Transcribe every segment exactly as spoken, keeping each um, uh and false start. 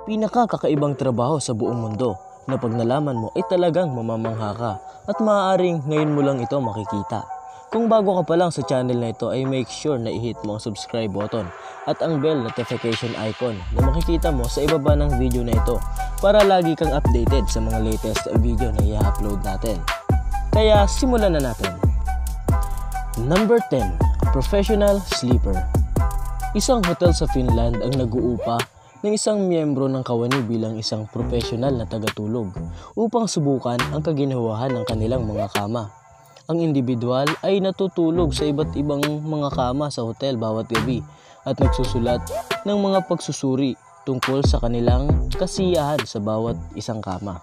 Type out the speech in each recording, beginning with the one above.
Pinakakakaibang trabaho sa buong mundo na pag nalaman mo ay talagang mamamangha ka at maaaring ngayon mo lang ito makikita. Kung bago ka pa lang sa channel na ito ay make sure na i-hit mo ang subscribe button at ang bell notification icon na makikita mo sa ibaba ng video na ito para lagi kang updated sa mga latest video na i-upload natin. Kaya simulan na natin. Number ten. Professional Sleeper. Isang hotel sa Finland ang nag-uupa ng isang miyembro ng kawani bilang isang professional na tagatulog upang subukan ang kaginawahan ng kanilang mga kama. Ang individual ay natutulog sa iba't ibang mga kama sa hotel bawat gabi at nagsusulat ng mga pagsusuri tungkol sa kanilang kasiyahan sa bawat isang kama.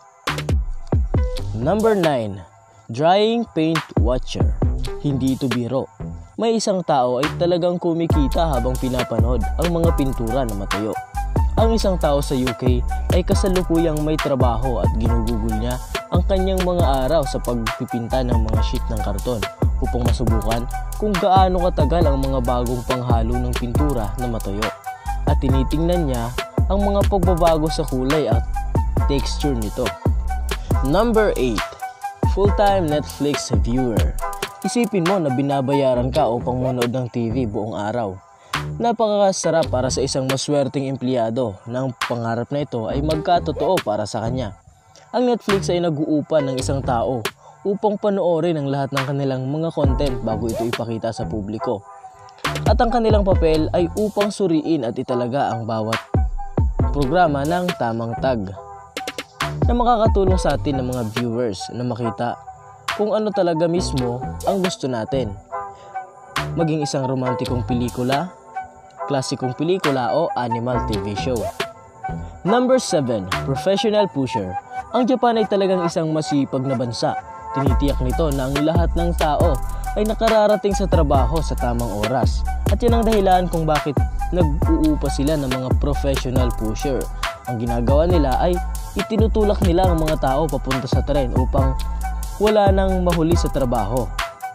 Number nine. Drying Paint Watcher. Hindi ito biro. May isang tao ay talagang kumikita habang pinapanood ang mga pintura na matuyo. Ang isang tao sa U K ay kasalukuyang may trabaho at ginugugol niya ang kanyang mga araw sa pagpipinta ng mga sheet ng karton upang masubukan kung gaano katagal ang mga bagong panghalo ng pintura na matuyo. At tinitingnan niya ang mga pagbabago sa kulay at texture nito. Number eight. Full-time Netflix viewer. Isipin mo na binabayaran ka upang manood ng T V buong araw. Napakasarap para sa isang maswerteng empleyado na ang pangarap na ito ay magkatotoo para sa kanya. Ang Netflix ay nag-uupa ng isang tao upang panoorin ang lahat ng kanilang mga content bago ito ipakita sa publiko. At ang kanilang papel ay upang suriin at italaga ang bawat programa ng tamang tag na makakatulong sa atin ng mga viewers na makita kung ano talaga mismo ang gusto natin. Maging isang romantikong pelikula, klasikong pelikula o animal T V show. Number seven. Professional Pusher. Ang Japan ay talagang isang masipag na bansa. Tinitiyak nito na ang lahat ng tao ay nakararating sa trabaho sa tamang oras. At yan ang dahilan kung bakit nag-uupa sila ng mga professional pusher. Ang ginagawa nila ay itinutulak nila ang mga tao papunta sa tren upang wala nang mahuli sa trabaho.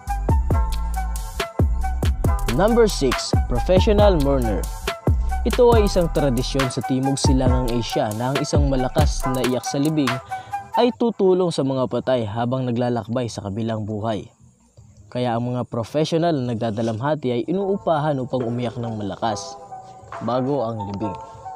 Number six. Professional Mourner. Ito ay isang tradisyon sa Timog Silangang Asia na ang isang malakas na iyak sa libing ay tutulong sa mga patay habang naglalakbay sa kabilang buhay. Kaya ang mga professional na nagdadalamhati ay inuupahan upang umiyak ng malakas bago ang libing.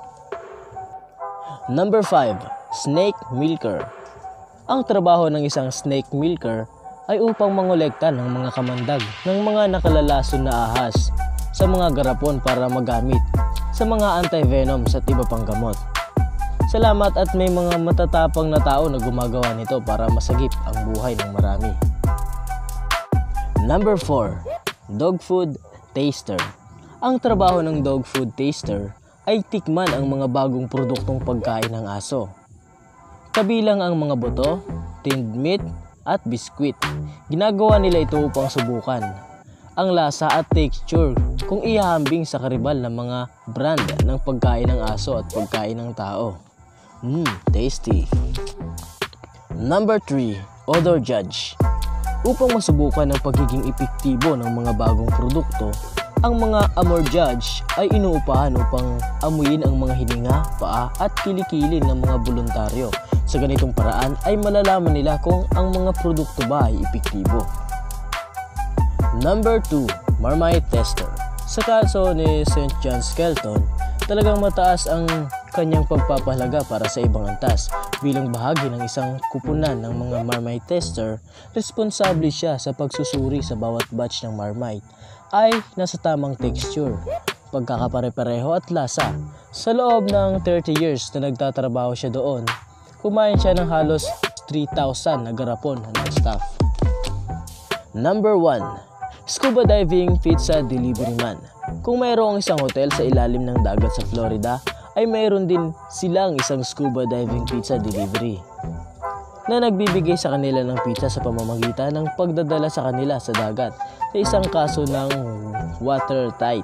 Number five. Snake Milker. Ang trabaho ng isang snake milker ay upang mangolekta ng mga kamandag ng mga nakalalason na ahas sa mga garapon para magamit sa mga anti-venoms at iba pang gamot. Salamat at may mga matatapang na tao na gumagawa nito para masagip ang buhay ng marami. Number four. Dog Food Taster. Ang trabaho ng dog food taster ay tikman ang mga bagong produktong pagkain ng aso. Kabilang ang mga buto, tinned meat at biskwit. Ginagawa nila ito upang subukan ang lasa at texture kung ihahambing sa karibal ng mga brand ng pagkain ng aso at pagkain ng tao. Mmm, tasty. Number three. Odor Judge. Upang masubukan ang pagiging epektibo ng mga bagong produkto, ang mga Amor Judge ay inuupahan upang amuyin ang mga hininga, paa at kilikili ng mga voluntaryo. Sa ganitong paraan ay malalaman nila kung ang mga produkto ba ay epektibo. Number two. Marmite Tester. Sa kaso ni Saint John Skelton, talagang mataas ang kanyang pagpapahalaga para sa ibang antas. Bilang bahagi ng isang kupunan ng mga Marmite Tester, responsable siya sa pagsusuri sa bawat batch ng Marmite ay nasa tamang texture, pagkakapare-pareho at lasa. Sa loob ng thirty years na nagtatrabaho siya doon, kumain siya ng halos three thousand na garapon ng staff. Number one. Scuba Diving Pizza Delivery Man. Kung mayroong isang hotel sa ilalim ng dagat sa Florida, ay mayroon din silang isang scuba diving pizza delivery na nagbibigay sa kanila ng pizza sa pamamagitan ng pagdadala sa kanila sa dagat sa isang kaso ng watertight.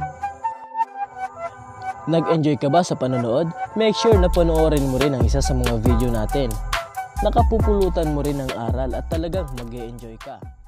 Nag-enjoy ka ba sa panonood? Make sure na panoorin mo rin ang isa sa mga video natin. Nakapupulutan mo rin ng aral at talagang mag-e-enjoy ka.